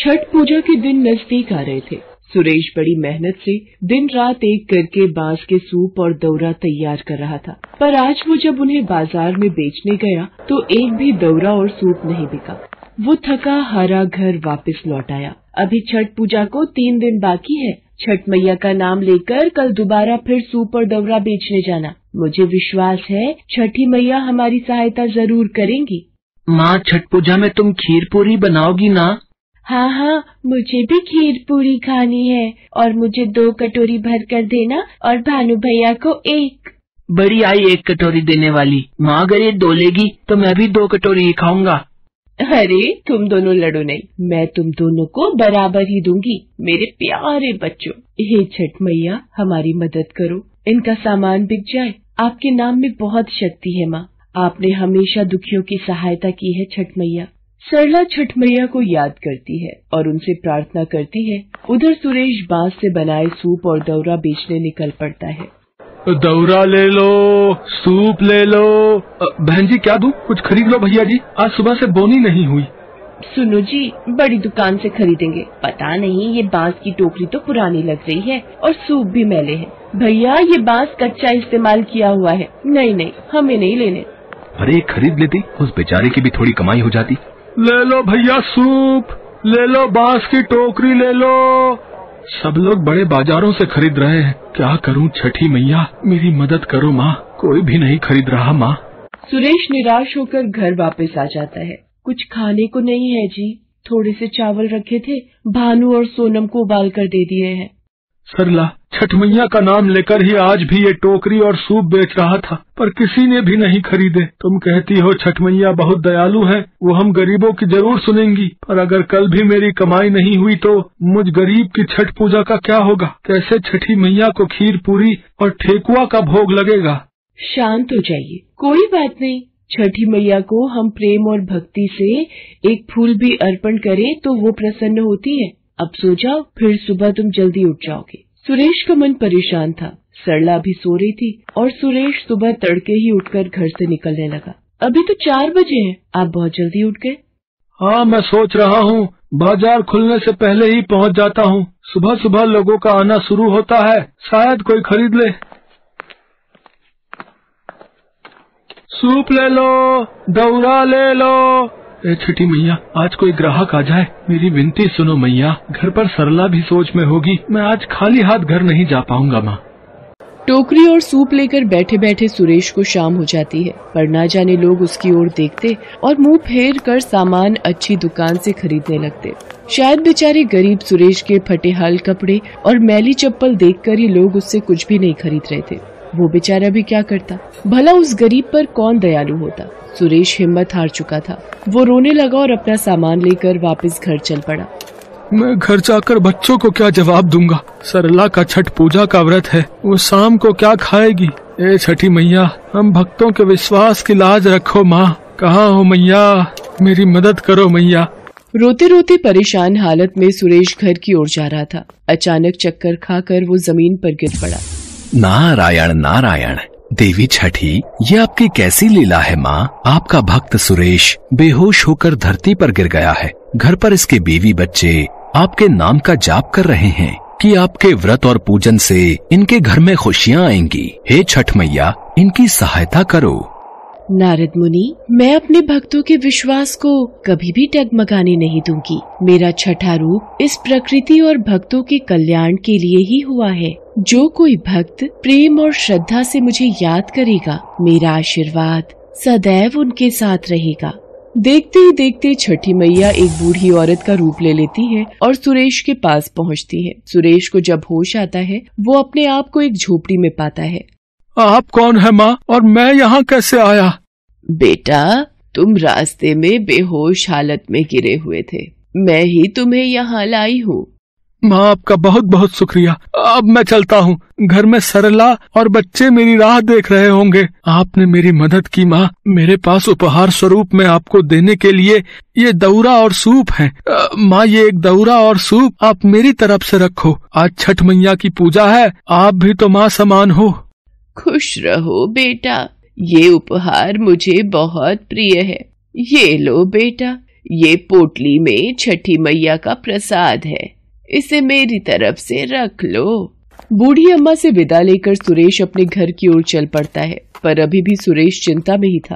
छठ पूजा के दिन नजदीक आ रहे थे। सुरेश बड़ी मेहनत से दिन रात एक करके बांस के सूप और दौरा तैयार कर रहा था, पर आज वो जब उन्हें बाजार में बेचने गया तो एक भी दौरा और सूप नहीं बिका। वो थका हारा घर वापस लौट आया। अभी छठ पूजा को 3 दिन बाकी है। छठ मैया का नाम लेकर कल दोबारा फिर सूप और दौरा बेचने जाना। मुझे विश्वास है छठी मैया हमारी सहायता जरूर करेंगी। माँ, छठ पूजा में तुम खीर पूरी बनाओगी ना? हाँ, मुझे भी खीर पूरी खानी है और मुझे 2 कटोरी भर कर देना और भानु भैया को 1। बड़ी आई 1 कटोरी देने वाली। माँ, अगर ये 2 लेगी तो मैं भी 2 कटोरी ही खाऊंगा। अरे तुम दोनों लड़ो नहीं, मैं तुम दोनों को बराबर ही दूंगी मेरे प्यारे बच्चों। हे छठ मैया हमारी मदद करो, इनका सामान बिक जाए। आपके नाम में बहुत शक्ति है माँ, आपने हमेशा दुखियों की सहायता की है छठ मैया। सरला छठ मैया को याद करती है और उनसे प्रार्थना करती है। उधर सुरेश बांस से बनाए सूप और दौरा बेचने निकल पड़ता है। दौरा ले लो, सूप ले लो। बहन जी क्या दूं? कुछ खरीद लो भैया जी, आज सुबह से बोनी नहीं हुई। सुनो जी, बड़ी दुकान से खरीदेंगे। पता नहीं ये बांस की टोकरी तो पुरानी लग रही है और सूप भी मैले हैं। भैया ये बांस कच्चा इस्तेमाल किया हुआ है। नहीं, हमें नहीं लेने। अरे खरीद लेती, उस बेचारे की भी थोड़ी कमाई हो जाती। ले लो भैया सूप, ले लो बांस की टोकरी ले लो। सब लोग बड़े बाजारों से खरीद रहे हैं, क्या करूं छठी मैया, मेरी मदद करो माँ। कोई भी नहीं खरीद रहा माँ। सुरेश निराश होकर घर वापस आ जाता है। कुछ खाने को नहीं है जी, थोड़े से चावल रखे थे, भानु और सोनम को उबाल कर दे दिए हैं। सरला छठ मैया का नाम लेकर ही आज भी ये टोकरी और सूप बेच रहा था, पर किसी ने भी नहीं खरीदे। तुम कहती हो छठ मैया बहुत दयालु है, वो हम गरीबों की जरूर सुनेंगी, पर अगर कल भी मेरी कमाई नहीं हुई तो मुझ गरीब की छठ पूजा का क्या होगा? कैसे छठी मैया को खीर पूरी और ठेकुआ का भोग लगेगा? शांत हो जाइए, कोई बात नहीं। छठी मैया को हम प्रेम और भक्ति से एक फूल भी अर्पण करें तो वो प्रसन्न होती है। अब सो जाओ, फिर सुबह तुम जल्दी उठ जाओगे। सुरेश का मन परेशान था। सरला भी सो रही थी और सुरेश सुबह तड़के ही उठकर घर से निकलने लगा। अभी तो 4 बजे हैं, आप बहुत जल्दी उठ गए। हाँ, मैं सोच रहा हूँ बाजार खुलने से पहले ही पहुँच जाता हूँ। सुबह सुबह लोगों का आना शुरू होता है, शायद कोई खरीद ले। सूप ले लो, दौरा ले लो। ए छठी मैया, आज कोई ग्राहक आ जाए, मेरी विनती सुनो मैया। घर पर सरला भी सोच में होगी, मैं आज खाली हाथ घर नहीं जा पाऊंगा माँ। टोकरी और सूप लेकर बैठे बैठे सुरेश को शाम हो जाती है, पर ना जाने लोग उसकी ओर देखते और मुंह फेर कर सामान अच्छी दुकान से खरीदने लगते। शायद बेचारे गरीब सुरेश के फटे हाल कपड़े और मैली चप्पल देखकर ही लोग उससे कुछ भी नहीं खरीद रहे थे। वो बेचारा भी क्या करता, भला उस गरीब पर कौन दयालु होता। सुरेश हिम्मत हार चुका था। वो रोने लगा और अपना सामान लेकर वापस घर चल पड़ा। मैं घर जाकर बच्चों को क्या जवाब दूंगा? सरला का छठ पूजा का व्रत है, वो शाम को क्या खाएगी? ए छठी मैया, हम भक्तों के विश्वास की लाज रखो माँ। कहाँ हो मैया, मेरी मदद करो मैया। रोते रोते परेशान हालत में सुरेश घर की ओर जा रहा था। अचानक चक्कर खाकर वो जमीन पर गिर पड़ा। नारायण नारायण, देवी छठी, ये आपकी कैसी लीला है माँ? आपका भक्त सुरेश बेहोश होकर धरती पर गिर गया है। घर पर इसके बीवी बच्चे आपके नाम का जाप कर रहे हैं कि आपके व्रत और पूजन से इनके घर में खुशियाँ आएंगी। हे छठ मैया, इनकी सहायता करो। नारद मुनि, मैं अपने भक्तों के विश्वास को कभी भी डगमगाने नहीं दूंगी। मेरा छठा रूप इस प्रकृति और भक्तों के कल्याण के लिए ही हुआ है। जो कोई भक्त प्रेम और श्रद्धा से मुझे याद करेगा, मेरा आशीर्वाद सदैव उनके साथ रहेगा। देखते ही देखते छठी मैया एक बूढ़ी औरत का रूप ले लेती है और सुरेश के पास पहुंचती है। सुरेश को जब होश आता है, वो अपने आप को एक झोपड़ी में पाता है। आप कौन है माँ, और मैं यहाँ कैसे आया? बेटा, तुम रास्ते में बेहोश हालत में गिरे हुए थे, मैं ही तुम्हें यहाँ लाई हूँ। माँ, आपका बहुत बहुत शुक्रिया। अब मैं चलता हूँ, घर में सरला और बच्चे मेरी राह देख रहे होंगे। आपने मेरी मदद की माँ। मेरे पास उपहार स्वरूप में आपको देने के लिए ये दौरा और सूप है। माँ, ये एक दौरा और सूप आप मेरी तरफ से रखो। आज छठ मैया की पूजा है, आप भी तो माँ समान हो। खुश रहो बेटा, ये उपहार मुझे बहुत प्रिय है। ये लो बेटा, ये पोटली में छठी मैया का प्रसाद है, इसे मेरी तरफ से रख लो। बूढ़ी अम्मा से विदा लेकर सुरेश अपने घर की ओर चल पड़ता है, पर अभी भी सुरेश चिंता में ही था।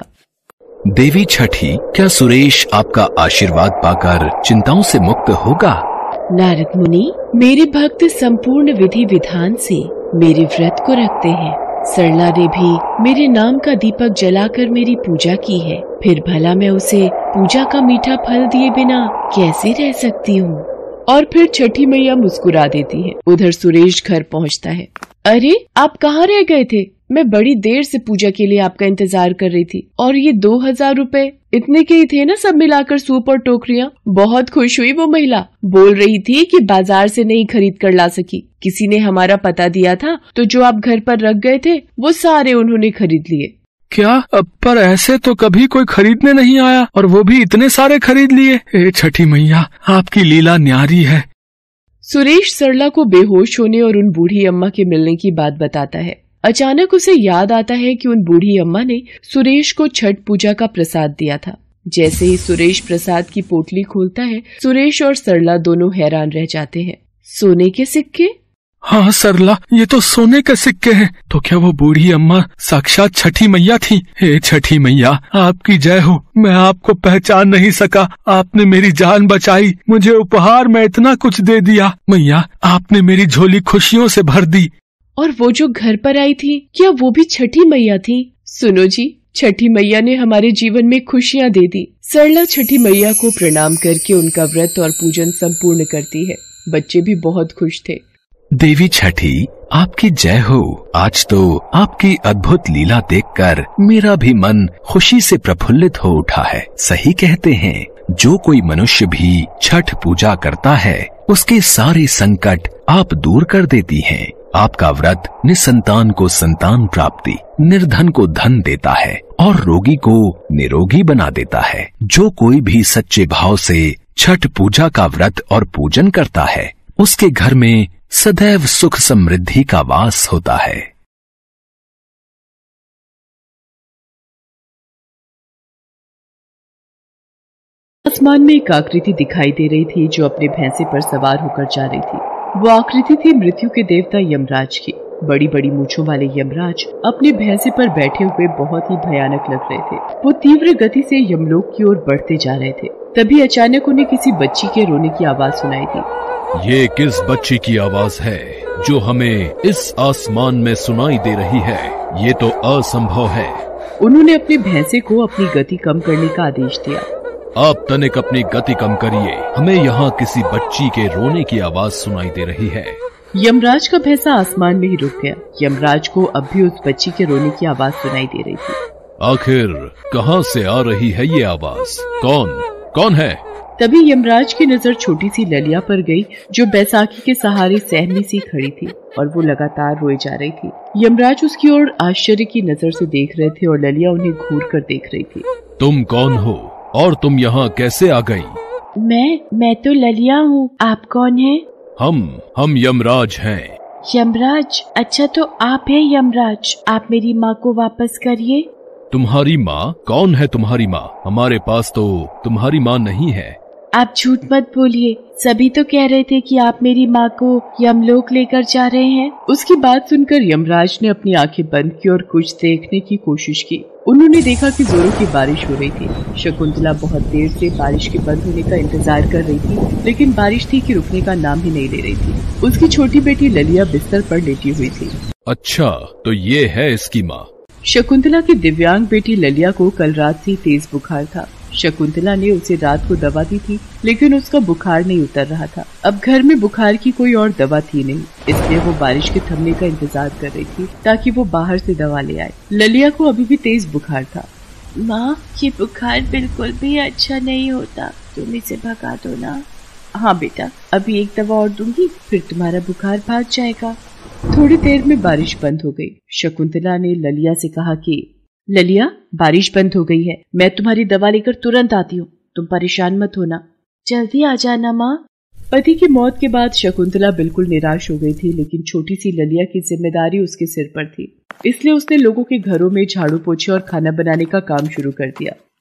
देवी छठी, क्या सुरेश आपका आशीर्वाद पाकर चिंताओं से मुक्त होगा? नारद मुनि, मेरे भक्त संपूर्ण विधि विधान से मेरे व्रत को रखते हैं। सरला ने भी मेरे नाम का दीपक जलाकर मेरी पूजा की है, फिर भला मैं उसे पूजा का मीठा फल दिए बिना कैसे रह सकती हूँ। और फिर छठी मैया मुस्कुरा देती है। उधर सुरेश घर पहुँचता है। अरे, आप कहाँ रह गए थे? मैं बड़ी देर से पूजा के लिए आपका इंतजार कर रही थी। और ये 2000 रुपए इतने के ही थे ना, सब मिलाकर सूप और टोकरियाँ। बहुत खुश हुई वो महिला, बोल रही थी कि बाजार से नहीं खरीद कर ला सकी, किसी ने हमारा पता दिया था, तो जो आप घर पर रख गए थे वो सारे उन्होंने खरीद लिए। क्या? पर ऐसे तो कभी कोई खरीदने नहीं आया, और वो भी इतने सारे खरीद लिए। हे छठी मैया, आपकी लीला न्यारी है। सुरेश सरला को बेहोश होने और उन बूढ़ी अम्मा के मिलने की बात बताता है। अचानक उसे याद आता है कि उन बूढ़ी अम्मा ने सुरेश को छठ पूजा का प्रसाद दिया था। जैसे ही सुरेश प्रसाद की पोटली खोलता है, सुरेश और सरला दोनों हैरान रह जाते हैं। सोने के सिक्के? हाँ सरला, ये तो सोने के सिक्के हैं। तो क्या वो बूढ़ी अम्मा साक्षात छठी मैया थी? हे छठी मैया, आपकी जय हो। मैं आपको पहचान नहीं सका, आपने मेरी जान बचाई, मुझे उपहार में इतना कुछ दे दिया। मैया, आपने मेरी झोली खुशियों से भर दी। और वो जो घर पर आई थी, क्या वो भी छठी मैया थी? सुनो जी, छठी मैया ने हमारे जीवन में खुशियाँ दे दी। सरला छठी मैया को प्रणाम करके उनका व्रत और पूजन संपूर्ण करती है। बच्चे भी बहुत खुश थे। देवी छठी, आपकी जय हो। आज तो आपकी अद्भुत लीला देखकर मेरा भी मन खुशी से प्रफुल्लित हो उठा है। सही कहते हैं, जो कोई मनुष्य भी छठ पूजा करता है, उसके सारे संकट आप दूर कर देती हैं। आपका व्रत निसंतान को संतान प्राप्ति, निर्धन को धन देता है और रोगी को निरोगी बना देता है। जो कोई भी सच्चे भाव से छठ पूजा का व्रत और पूजन करता है, उसके घर में सदैव सुख समृद्धि का वास होता है। आसमान में एक आकृति दिखाई दे रही थी जो अपने भैंसे पर सवार होकर जा रही थी। वो आकृति थी मृत्यु के देवता यमराज की। बड़ी बड़ी मूंछों वाले यमराज अपने भैंसे पर बैठे हुए बहुत ही भयानक लग रहे थे। वो तीव्र गति से यमलोक की ओर बढ़ते जा रहे थे। तभी अचानक उन्हें किसी बच्ची के रोने की आवाज सुनाई दी। ये किस बच्ची की आवाज है जो हमें इस आसमान में सुनाई दे रही है? ये तो असंभव है। उन्होंने अपने भैंसे को अपनी गति कम करने का आदेश दिया। आप तनिक अपनी गति कम करिए, हमें यहाँ किसी बच्ची के रोने की आवाज सुनाई दे रही है। यमराज का भैंसा आसमान में ही रुक गया। यमराज को अब भी उस बच्ची के रोने की आवाज सुनाई दे रही थी। आखिर कहाँ से आ रही है ये आवाज? कौन है? तभी यमराज की नजर छोटी सी ललिया पर गई, जो बैसाखी के सहारे सहमी सी खड़ी थी और वो लगातार रोए जा रही थी। यमराज उसकी ओर आश्चर्य की नजर से देख रहे थे और ललिया उन्हें घूर कर देख रही थी। तुम कौन हो और तुम यहाँ कैसे आ गई? मैं तो ललिया हूँ। आप कौन है? हम यमराज हैं। यमराज? अच्छा, तो आप है यमराज। आप मेरी माँ को वापस करिए। तुम्हारी माँ? कौन है तुम्हारी माँ? हमारे पास तो तुम्हारी माँ नहीं है। आप झूठ मत बोलिए, सभी तो कह रहे थे कि आप मेरी माँ को यमलोक लेकर जा रहे हैं। उसकी बात सुनकर यमराज ने अपनी आंखें बंद की और कुछ देखने की कोशिश की। उन्होंने देखा कि जोरों की बारिश हो रही थी। शकुंतला बहुत देर से बारिश के बंद होने का इंतजार कर रही थी, लेकिन बारिश थी कि रुकने का नाम ही नहीं ले रही थी। उसकी छोटी बेटी ललिया बिस्तर पर लेटी हुई थी। अच्छा, तो ये है इसकी माँ। शकुंतला की दिव्यांग बेटी ललिया को कल रात से तेज बुखार था। शकुंतला ने उसे रात को दवा दी थी, लेकिन उसका बुखार नहीं उतर रहा था। अब घर में बुखार की कोई और दवा थी नहीं, इसलिए वो बारिश के थमने का इंतजार कर रही थी ताकि वो बाहर से दवा ले आए। ललिया को अभी भी तेज बुखार था। माँ, ये बुखार बिल्कुल भी अच्छा नहीं होता, तुम इसे भगा दो ना। हाँ बेटा, अभी एक दवा और दूंगी, फिर तुम्हारा बुखार भाग जाएगा। थोड़ी देर में बारिश बंद हो गई। शकुंतला ने ललिया से कहा कि ललिया, बारिश बंद हो गई है, मैं तुम्हारी दवा लेकर तुरंत आती हूँ, तुम परेशान मत होना। जल्दी आ जाना माँ। पति की मौत के बाद शकुंतला बिल्कुल निराश हो गई थी, लेकिन छोटी सी ललिया की जिम्मेदारी उसके सिर पर थी, इसलिए उसने लोगों के घरों में झाड़ू पोछे और खाना बनाने का काम शुरू कर दिया।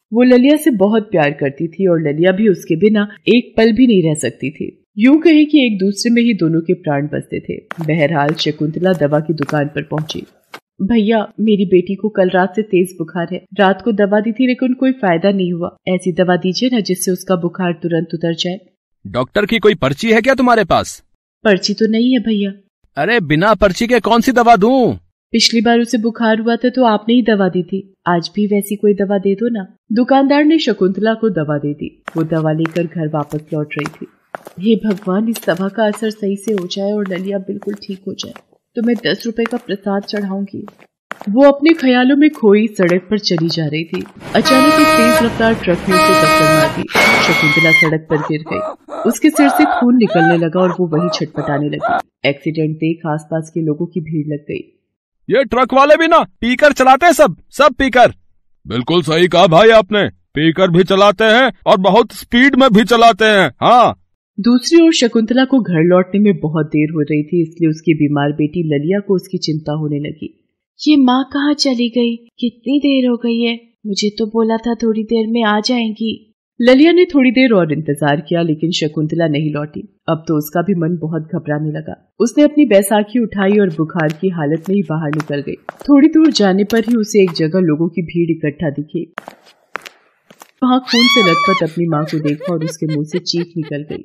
वो ललिया से बहुत प्यार करती थी और ललिया भी उसके बिना एक पल भी नहीं रह सकती थी। यूं कहे कि एक दूसरे में ही दोनों के प्राण बसते थे। बहरहाल शकुंतला दवा की दुकान पर पहुंची। भैया, मेरी बेटी को कल रात से तेज बुखार है। रात को दवा दी थी लेकिन कोई फायदा नहीं हुआ। ऐसी दवा दीजिए ना जिससे उसका बुखार तुरंत उतर जाए। डॉक्टर की कोई पर्ची है क्या तुम्हारे पास? पर्ची तो नहीं है भैया। अरे बिना पर्ची के कौन सी दवा दूं? पिछली बार उसे बुखार हुआ था तो आपने ही दवा दी थी। आज भी वैसी कोई दवा दे दो ना। दुकानदार ने शकुंतला को दवा दे दी। वो दवा लेकर घर वापस लौट रही थी। हे भगवान, इस दवा का असर सही से हो जाए और ललिया बिल्कुल ठीक हो जाए तो मैं 10 रुपए का प्रसाद चढ़ाऊंगी। वो अपने ख्यालों में खोई सड़क पर चली जा रही थी। अचानक एक तेज रफ्तार ट्रक ने उसे टक्कर मार दी। शकुंतला सड़क पर गिर गई। उसके सिर से खून निकलने लगा और वो वहीं छटपटाने लगी। एक्सीडेंट देख आसपास के लोगों की भीड़ लग गई। ये ट्रक वाले भी ना पीकर चलाते हैं, सब पीकर। बिल्कुल सही कहा भाई आपने, पीकर भी चलाते हैं और बहुत स्पीड में भी चलाते हैं। हाँ। दूसरी ओर शकुंतला को घर लौटने में बहुत देर हो रही थी, इसलिए उसकी बीमार बेटी ललिया को उसकी चिंता होने लगी। ये माँ कहाँ चली गई? कितनी देर हो गई है? मुझे तो बोला था थोड़ी देर में आ जाएंगी। ललिया ने थोड़ी देर और इंतजार किया लेकिन शकुंतला नहीं लौटी। अब तो उसका भी मन बहुत घबराने लगा। उसने अपनी बैसाखी उठाई और बुखार की हालत में ही बाहर निकल गई। थोड़ी दूर जाने पर ही उसे एक जगह लोगों की भीड़ इकट्ठा दिखी। वहां खून से लथपथ अपनी माँ को देखा और उसके मुंह से चीख निकल गई।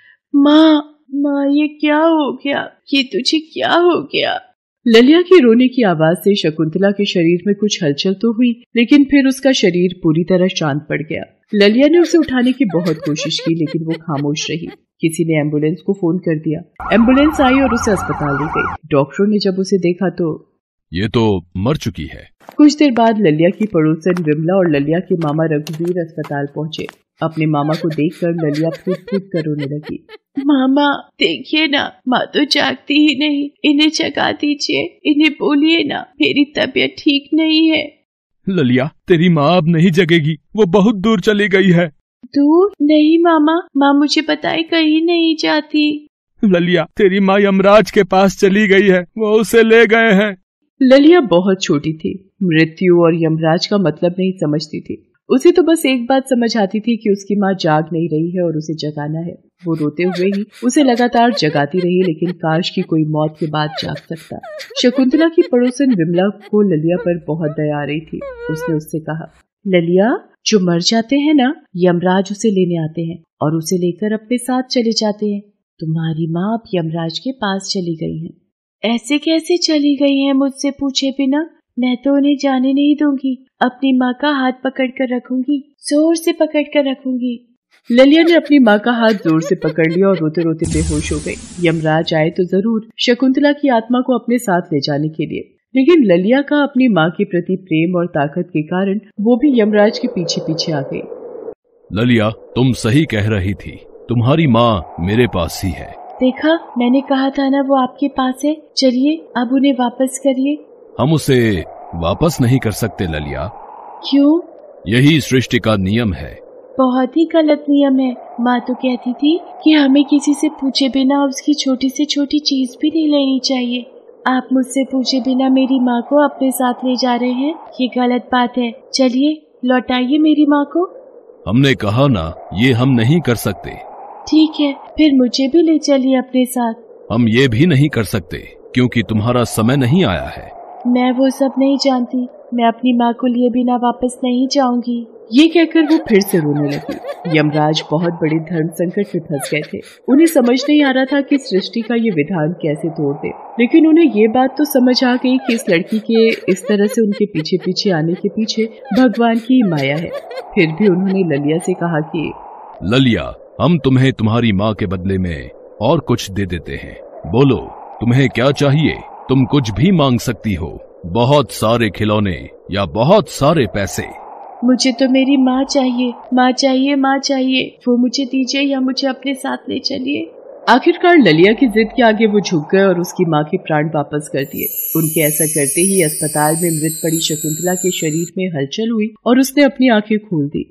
माँ, ये क्या हो गया? ये तुझे क्या हो गया? ललिया की रोने की आवाज से शकुंतला के शरीर में कुछ हलचल तो हुई लेकिन फिर उसका शरीर पूरी तरह शांत पड़ गया। ललिया ने उसे उठाने की बहुत कोशिश की लेकिन वो खामोश रही। किसी ने एम्बुलेंस को फोन कर दिया। एम्बुलेंस आई और उसे अस्पताल ले गई। डॉक्टरों ने जब उसे देखा तो ये तो मर चुकी है। कुछ देर बाद ललिया की पड़ोसन विमला और ललिया के मामा रघुवीर अस्पताल पहुंचे। अपने मामा को देखकर ललिया फूट फूट कर रोने लगी। मामा देखिए ना, माँ तो जागती ही नहीं। इन्हें जगा दीजिए, इन्हें बोलिए ना मेरी तबीयत ठीक नहीं है। ललिया, तेरी माँ अब नहीं जगेगी, वो बहुत दूर चली गई है। दूर? नहीं मामा, माँ मुझे बताए कहीं नहीं जाती। ललिया, तेरी माँ यमराज के पास चली गई है, वो उसे ले गए हैं। ललिया बहुत छोटी थी। मृत्यु और यमराज का मतलब नहीं समझती थी। उसे तो बस एक बात समझ आती थी कि उसकी माँ जाग नहीं रही है और उसे जगाना है। वो रोते हुए ही उसे लगातार जगाती रही लेकिन काश की कोई मौत के बाद जाग सकता। शकुंतला की पड़ोसन विमला को ललिया पर बहुत दया आ रही थी। उसने उससे कहा, ललिया, जो मर जाते हैं ना, यमराज उसे लेने आते हैं और उसे लेकर अपने साथ चले जाते हैं। तुम्हारी माँ अब यमराज के पास चली गई है। ऐसे कैसे चली गई है मुझसे पूछे बिना? मैं तो उन्हें जाने नहीं दूंगी। अपनी माँ का हाथ पकड़ कर रखूंगी, जोर से पकड़ कर रखूंगी। ललिया ने अपनी माँ का हाथ जोर से पकड़ लिया और रोते रोते बेहोश हो गई। यमराज आए तो जरूर शकुंतला की आत्मा को अपने साथ ले जाने के लिए, लेकिन ललिया का अपनी माँ के प्रति प्रेम और ताकत के कारण वो भी यमराज के पीछे पीछे आ गई। ललिया, तुम सही कह रही थी, तुम्हारी माँ मेरे पास ही है। देखा, मैंने कहा था ना वो आपके पास है। चलिए अब उन्हें वापस करिए। हम उसे वापस नहीं कर सकते ललिया। क्यों? यही सृष्टि का नियम है। बहुत ही गलत नियम है। माँ तो कहती थी कि हमें किसी से पूछे बिना उसकी छोटी से छोटी चीज भी नहीं लेनी चाहिए। आप मुझसे पूछे बिना मेरी माँ को अपने साथ ले जा रहे हैं, ये गलत बात है। चलिए लौटाइए मेरी माँ को। हमने कहा ना, ये हम नहीं कर सकते। ठीक है, फिर मुझे भी ले चलिए अपने साथ। हम ये भी नहीं कर सकते क्योंकि तुम्हारा समय नहीं आया है। मैं वो सब नहीं जानती। मैं अपनी माँ को लिए बिना वापस नहीं जाऊंगी। ये कहकर वो फिर से रोने लगी। यमराज बहुत बड़े धर्म संकट में फंस गए थे। उन्हें समझ नहीं आ रहा था कि सृष्टि का ये विधान कैसे तोड़ दे, लेकिन उन्हें ये बात तो समझ आ गई कि इस लड़की के इस तरह से उनके पीछे पीछे आने के पीछे भगवान की माया है। फिर भी उन्होंने ललिया से कहा कि ललिया, हम तुम्हें तुम्हारी माँ के बदले में और कुछ दे देते हैं। बोलो, तुम्हें क्या चाहिए? तुम कुछ भी मांग सकती हो, बहुत सारे खिलौने या बहुत सारे पैसे। मुझे तो मेरी माँ चाहिए, माँ चाहिए, माँ चाहिए। वो मुझे दीजिए या मुझे अपने साथ ले चलिए। आखिरकार ललिया की जिद के आगे वो झुक गए और उसकी माँ के प्राण वापस कर दिए। उनके ऐसा करते ही अस्पताल में मृत पड़ी शकुंतला के शरीर में हलचल हुई और उसने अपनी आंखें खोल दी।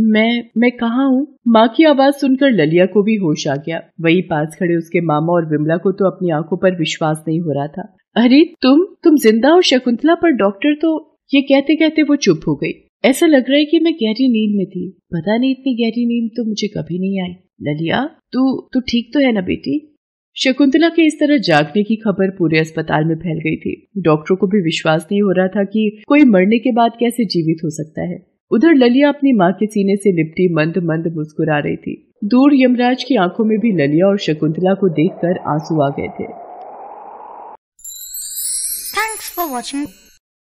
मैं कहाँ हूँ? माँ की आवाज सुनकर ललिया को भी होश आ गया। वही पास खड़े उसके मामा और विमला को तो अपनी आंखों पर विश्वास नहीं हो रहा था। अरे तुम जिंदा हो शकुंतला? पर डॉक्टर तो... ये कहते कहते वो चुप हो गई। ऐसा लग रहा है कि मैं गहरी नींद में थी। पता नहीं इतनी गहरी नींद तो मुझे कभी नहीं आई। ललिया, तू ठीक तो है ना बेटी? शकुंतला के इस तरह जागने की खबर पूरे अस्पताल में फैल गई थी। डॉक्टरों को भी विश्वास नहीं हो रहा था कि कोई मरने के बाद कैसे जीवित हो सकता है। उधर ललिया अपनी माँ के सीने से लिपटी मंद मंद मुस्कुरा रही थी। दूर यमराज की आंखों में भी ललिया और शकुंतला को देखकर आंसू आ गए थे। Thanks for watching.